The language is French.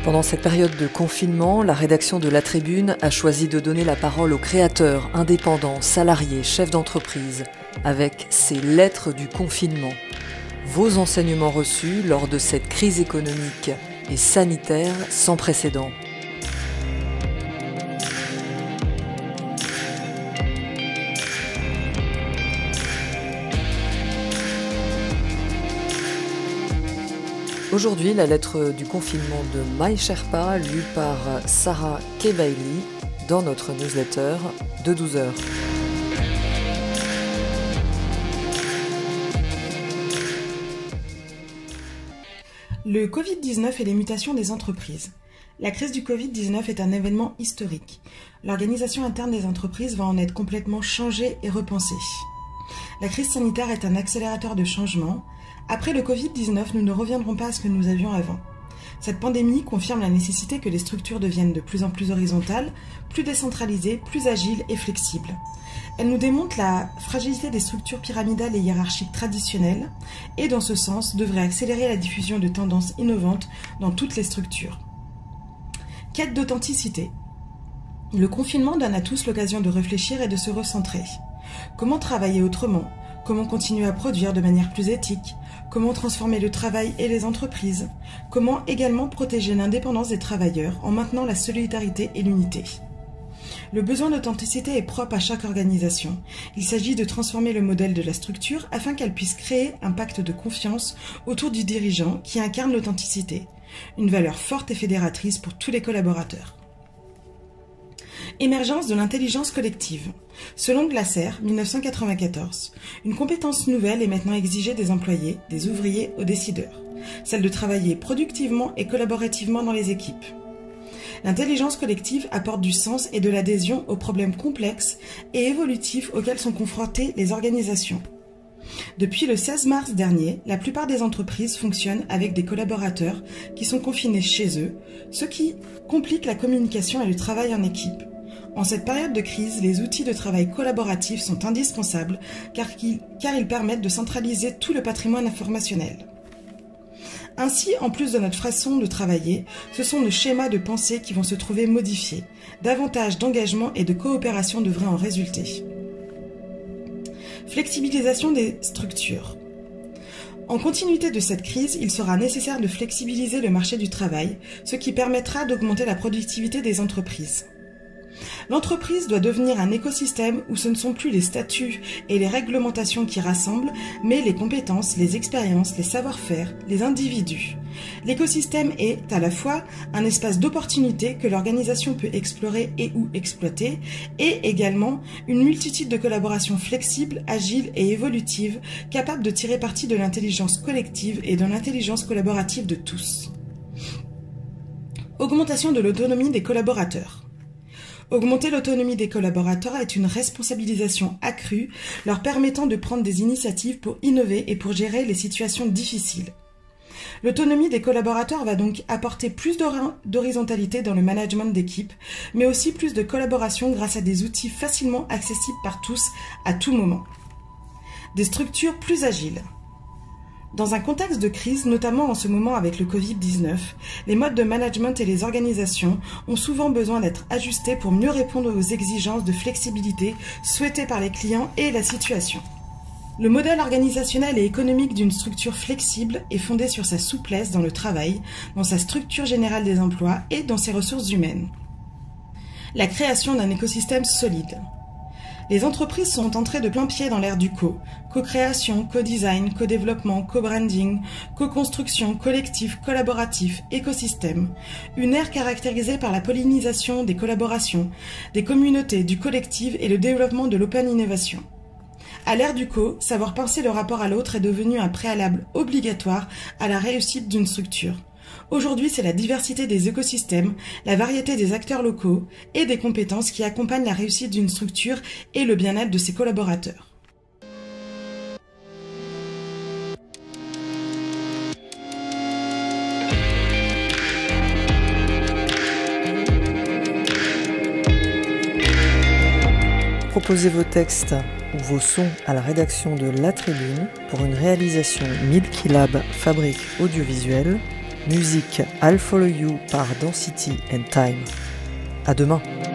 Pendant cette période de confinement, la rédaction de La Tribune a choisi de donner la parole aux créateurs, indépendants, salariés, chefs d'entreprise, avec ces lettres du confinement. Vos enseignements reçus lors de cette crise économique et sanitaire sans précédent. Aujourd'hui, la lettre du confinement de My Sherpa, lue par Sarah Kebaili dans notre newsletter de 12 heures. Le Covid-19 et les mutations des entreprises. La crise du Covid-19 est un événement historique. L'organisation interne des entreprises va en être complètement changée et repensée. La crise sanitaire est un accélérateur de changement. Après le Covid-19, nous ne reviendrons pas à ce que nous avions avant. Cette pandémie confirme la nécessité que les structures deviennent de plus en plus horizontales, plus décentralisées, plus agiles et flexibles. Elle nous démontre la fragilité des structures pyramidales et hiérarchiques traditionnelles et, dans ce sens, devrait accélérer la diffusion de tendances innovantes dans toutes les structures. Quête d'authenticité. Le confinement donne à tous l'occasion de réfléchir et de se recentrer. Comment travailler autrement ? Comment continuer à produire de manière plus éthique ? Comment transformer le travail et les entreprises ? Comment également protéger l'indépendance des travailleurs en maintenant la solidarité et l'unité ? Le besoin d'authenticité est propre à chaque organisation. Il s'agit de transformer le modèle de la structure afin qu'elle puisse créer un pacte de confiance autour du dirigeant qui incarne l'authenticité, une valeur forte et fédératrice pour tous les collaborateurs. Émergence de l'intelligence collective. Selon Glasser, 1994, une compétence nouvelle est maintenant exigée des employés, des ouvriers aux décideurs, celle de travailler productivement et collaborativement dans les équipes. L'intelligence collective apporte du sens et de l'adhésion aux problèmes complexes et évolutifs auxquels sont confrontées les organisations. Depuis le 16 mars dernier, la plupart des entreprises fonctionnent avec des collaborateurs qui sont confinés chez eux, ce qui complique la communication et le travail en équipe. En cette période de crise, les outils de travail collaboratif sont indispensables car ils permettent de centraliser tout le patrimoine informationnel. Ainsi, en plus de notre façon de travailler, ce sont nos schémas de pensée qui vont se trouver modifiés. Davantage d'engagement et de coopération devraient en résulter. Flexibilisation des structures. En continuité de cette crise, il sera nécessaire de flexibiliser le marché du travail, ce qui permettra d'augmenter la productivité des entreprises. L'entreprise doit devenir un écosystème où ce ne sont plus les statuts et les réglementations qui rassemblent, mais les compétences, les expériences, les savoir-faire, les individus. L'écosystème est à la fois un espace d'opportunité que l'organisation peut explorer et ou exploiter, et également une multitude de collaborations flexibles, agiles et évolutives, capables de tirer parti de l'intelligence collective et de l'intelligence collaborative de tous. Augmentation de l'autonomie des collaborateurs. Augmenter l'autonomie des collaborateurs est une responsabilisation accrue, leur permettant de prendre des initiatives pour innover et pour gérer les situations difficiles. L'autonomie des collaborateurs va donc apporter plus d'horizontalité dans le management d'équipe, mais aussi plus de collaboration grâce à des outils facilement accessibles par tous à tout moment. Des structures plus agiles. Dans un contexte de crise, notamment en ce moment avec le Covid-19, les modes de management et les organisations ont souvent besoin d'être ajustés pour mieux répondre aux exigences de flexibilité souhaitées par les clients et la situation. Le modèle organisationnel et économique d'une structure flexible est fondé sur sa souplesse dans le travail, dans sa structure générale des emplois et dans ses ressources humaines. La création d'un écosystème solide. Les entreprises sont entrées de plein pied dans l'ère du co-création, co-design, co-développement, co-branding, co-construction, collectif, collaboratif, écosystème. Une ère caractérisée par la pollinisation des collaborations, des communautés, du collectif et le développement de l'open innovation. À l'ère du savoir penser le rapport à l'autre est devenu un préalable obligatoire à la réussite d'une structure. Aujourd'hui, c'est la diversité des écosystèmes, la variété des acteurs locaux et des compétences qui accompagnent la réussite d'une structure et le bien-être de ses collaborateurs. Proposez vos textes ou vos sons à la rédaction de La Tribune pour une réalisation Milky Lab Fabrique audiovisuelle Musique I'll Follow You par Density and Time. À demain.